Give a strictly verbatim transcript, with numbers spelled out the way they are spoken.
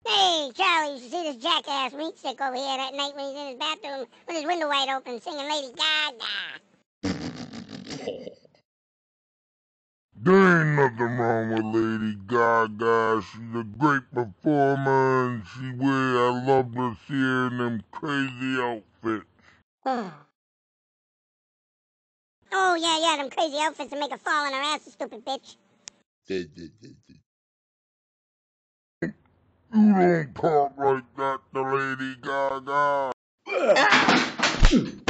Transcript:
Hey, Charlie, you see this jackass meat stick over here that night when he's in his bathroom with his window wide open singing Lady Gaga? There ain't nothing wrong with Lady Gaga. She's a great performer, and she wear. I love to see her in them crazy outfits. Oh, yeah, yeah, them crazy outfits that make her fall on her ass, you stupid bitch. You don't talk like that to Lady Gaga.